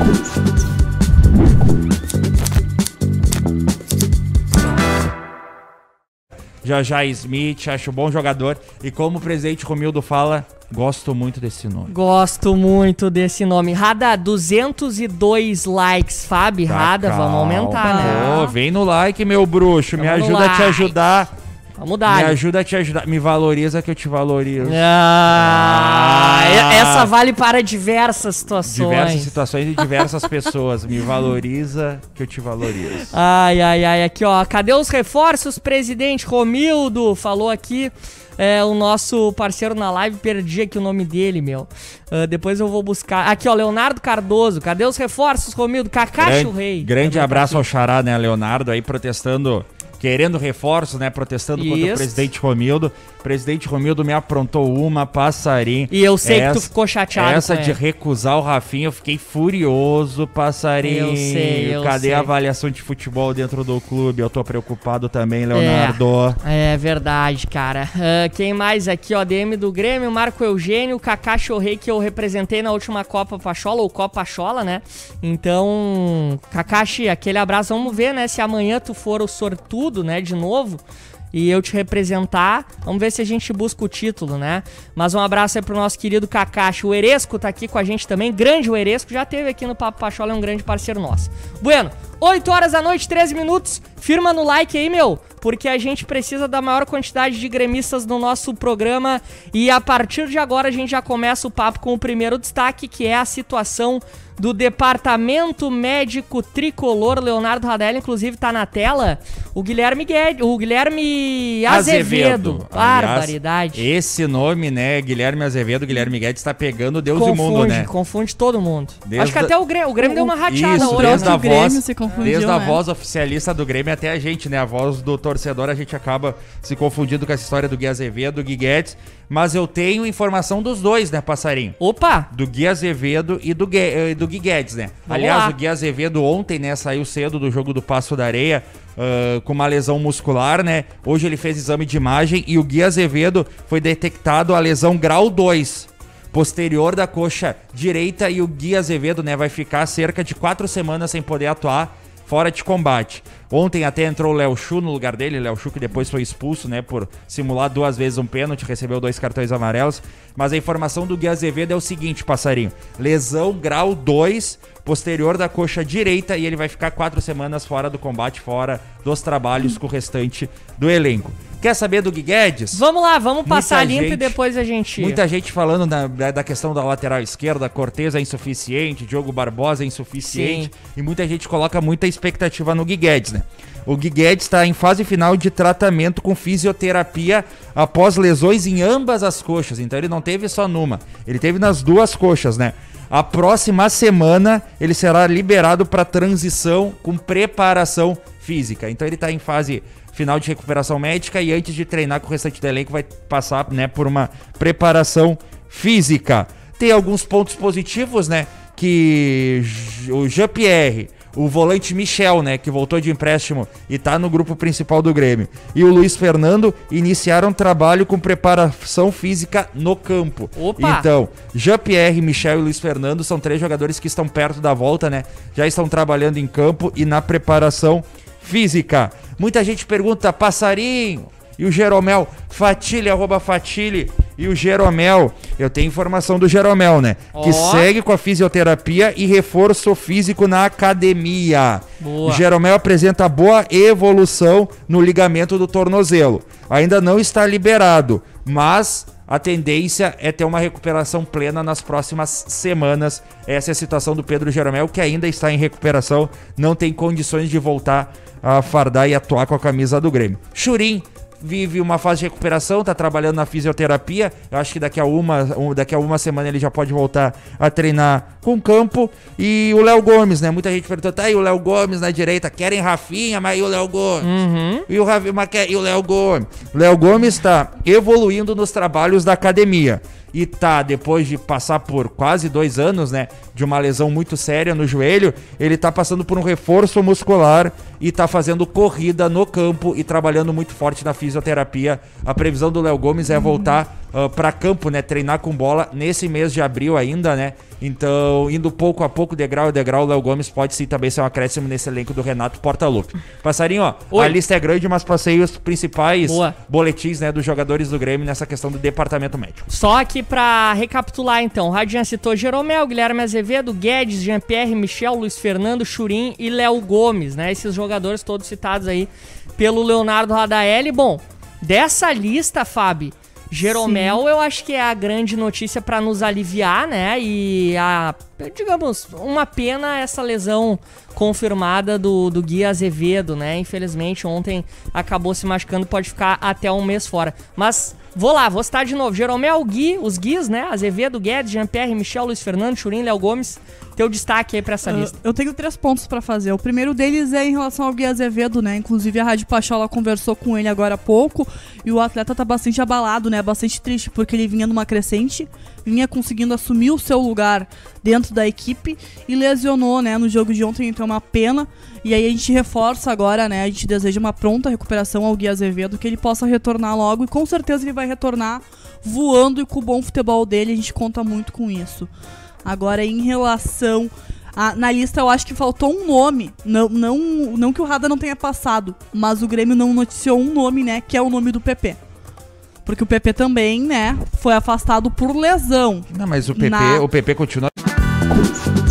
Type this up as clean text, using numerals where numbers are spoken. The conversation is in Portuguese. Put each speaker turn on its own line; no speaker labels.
Já Smith, acho bom jogador. E como o presidente Romildo fala, gosto muito desse nome.
Gosto muito desse nome. Rada, 202 likes. Fábio,
Tá,
Rada, vamos aumentar, né?
Pô, vem no like, meu bruxo. Me ajuda a te ajudar.
Vamos dar.
Me ajuda a te ajudar. Me valoriza que eu te valorizo.
Essa vale para diversas situações.
Diversas situações e diversas pessoas. Me valoriza que eu te valorizo.
Ai. Aqui, ó. Cadê os reforços, presidente Romildo? Falou aqui. O nosso parceiro na live, perdi aqui o nome dele, meu. Depois eu vou buscar. Aqui, ó, Leonardo Cardoso. Cadê os reforços, Romildo? Kakashi Rei.
Grande abraço ao xará, né, Leonardo, aí protestando, querendo reforço, né, protestando contra o presidente Romildo. O presidente Romildo me aprontou uma, passarinho.
E eu sei que tu ficou chateado
essa com de recusar o Rafinha, eu fiquei furioso, passarinho.
Eu sei.
Cadê a avaliação de futebol dentro do clube? Eu tô preocupado também, Leonardo.
É verdade, cara. Quem mais aqui, ó, DM do Grêmio, Marco Eugênio, Kakashi Rei, que eu representei na última Copa Pachola, ou Copa Pachola, né? Então, Kakashi, aquele abraço. Vamos ver, né, se amanhã tu for o sortudo, né, de novo, e eu te representar, vamos ver se a gente busca o título, né? Mas um abraço aí pro nosso querido Kakashi. O Eresco tá aqui com a gente também, grande o Eresco, já teve aqui no Papo Pachola, é um grande parceiro nosso. Bueno, 8 horas da noite, 13 minutos, firma no like aí, meu, porque a gente precisa da maior quantidade de gremistas no nosso programa, e a partir de agora a gente já começa o papo com o primeiro destaque, que é a situação do Departamento Médico Tricolor. Leonardo Radelli, inclusive, tá na tela. O Guilherme Azevedo. Barbaridade.
Aliás, esse nome, né, Guilherme Azevedo, Guilherme Guedes, tá pegando Deus e mundo, né?
Confunde todo mundo. Acho que até o Grêmio deu uma rateada hoje,
desde a voz oficialista do Grêmio até a gente, né? A voz do torcedor, a gente acaba se confundindo com essa história do Gui Azevedo, do Gui Guedes. Mas eu tenho informação dos dois, né, passarinho?
Opa!
Do Gui Azevedo e do Gui Guedes, né? Aliás, o Gui Azevedo ontem, né, saiu cedo do jogo do Passo da Areia, com uma lesão muscular, né? Hoje ele fez exame de imagem e o Gui Azevedo foi detectado a lesão grau 2, posterior da coxa direita, e o Gui Azevedo, né, vai ficar cerca de 4 semanas sem poder atuar fora de combate. Ontem até entrou o Léo Chu no lugar dele, Léo Chu que depois foi expulso, né, por simular 2 vezes um pênalti, recebeu 2 cartões amarelos. Mas a informação do Gui Azevedo é o seguinte, passarinho: lesão grau 2, posterior da coxa direita, e ele vai ficar 4 semanas fora do combate, fora dos trabalhos com o restante do elenco. Quer saber do Gui Guedes?
Vamos lá, vamos passar limpo e depois a gente...
Muita gente falando da questão da lateral esquerda, Cortez é insuficiente, Diogo Barbosa é insuficiente. Sim. E muita gente coloca muita expectativa no Gui Guedes, né? O Gui Guedes está em fase final de tratamento com fisioterapia após lesões em ambas as coxas. Então ele não teve só numa, ele teve nas 2 coxas, né? A próxima semana ele será liberado para transição com preparação física. Então ele está em fase final de recuperação médica e antes de treinar com o restante do elenco vai passar, né, por uma preparação física. Tem alguns pontos positivos, né, que o Jean-Pierre, o volante Michel, né, que voltou de empréstimo e tá no grupo principal do Grêmio, e o Luiz Fernando iniciaram trabalho com preparação física no campo.
Opa!
Então, Jean-Pierre, Michel e Luiz Fernando são 3 jogadores que estão perto da volta, né, já estão trabalhando em campo e na preparação física. Muita gente pergunta, passarinho, e o Jeromel, Fatile, @Fatile, e o Jeromel, eu tenho informação do Jeromel, né, que segue com a fisioterapia e reforço físico na academia. Boa. O Jeromel apresenta boa evolução no ligamento do tornozelo, ainda não está liberado, mas a tendência é ter uma recuperação plena nas próximas semanas. Essa é a situação do Pedro Jeromel, que ainda está em recuperação, não tem condições de voltar a fardar e atuar com a camisa do Grêmio. Churin vive uma fase de recuperação, tá trabalhando na fisioterapia. Eu acho que daqui a uma semana ele já pode voltar a treinar com campo. E o Léo Gomes, né? Muita gente perguntou, tá aí o Léo Gomes na direita, querem Rafinha, mas e o Léo Gomes? E o Rafinha, e o Léo Gomes? O Léo Gomes tá evoluindo nos trabalhos da academia. E tá, depois de passar por quase 2 anos, né, de uma lesão muito séria no joelho, ele tá passando por um reforço muscular e tá fazendo corrida no campo e trabalhando muito forte na fisioterapia. A previsão do Léo Gomes é voltar pra campo, né? Treinar com bola nesse mês de abril ainda, né? Então, indo pouco a pouco, degrau a degrau, o Léo Gomes pode sim também ser um acréscimo nesse elenco do Renato Portaluppi. Passarinho, ó,
Oi.
A lista é grande, mas passei os principais
Boa.
boletins, né, dos jogadores do Grêmio nessa questão do departamento médico.
Só aqui pra recapitular, então. O Radian citou Jeromel, Guilherme Azevedo, Guedes, Jean-Pierre, Michel, Luiz Fernando, Churin e Léo Gomes, né? Esses jogadores todos citados aí pelo Leonardo Radaelli. Bom, dessa lista, Fábio, Jeromel, eu acho que é a grande notícia pra nos aliviar, né? E digamos, uma pena essa lesão confirmada do Gui Azevedo, né? Infelizmente, ontem acabou se machucando, pode ficar até um mês fora. Mas vou citar de novo. Jeromel, Gui, os Guis, né? Azevedo, Guedes, Jean-Pierre, Michel, Luiz Fernando, Churin, Léo Gomes. Teu destaque aí pra essa lista.
Eu tenho 3 pontos pra fazer. O primeiro deles é em relação ao Gui Azevedo, né? Inclusive a Rádio Pachola conversou com ele agora há pouco e o atleta tá bastante abalado, né? Bastante triste porque ele vinha numa crescente, vinha conseguindo assumir o seu lugar dentro da equipe e lesionou, né? No jogo de ontem, então é uma pena. E aí a gente reforça agora, né? A gente deseja uma pronta recuperação ao Gui Azevedo, que ele possa retornar logo e com certeza ele vai retornar voando e com o bom futebol dele, a gente conta muito com isso. Agora, em relação na lista, eu acho que faltou um nome. Não que o Rada não tenha passado, mas o Grêmio não noticiou um nome, né? Que é o nome do PP. Porque o PP também, né? Foi afastado por lesão.
Não, mas o PP continua...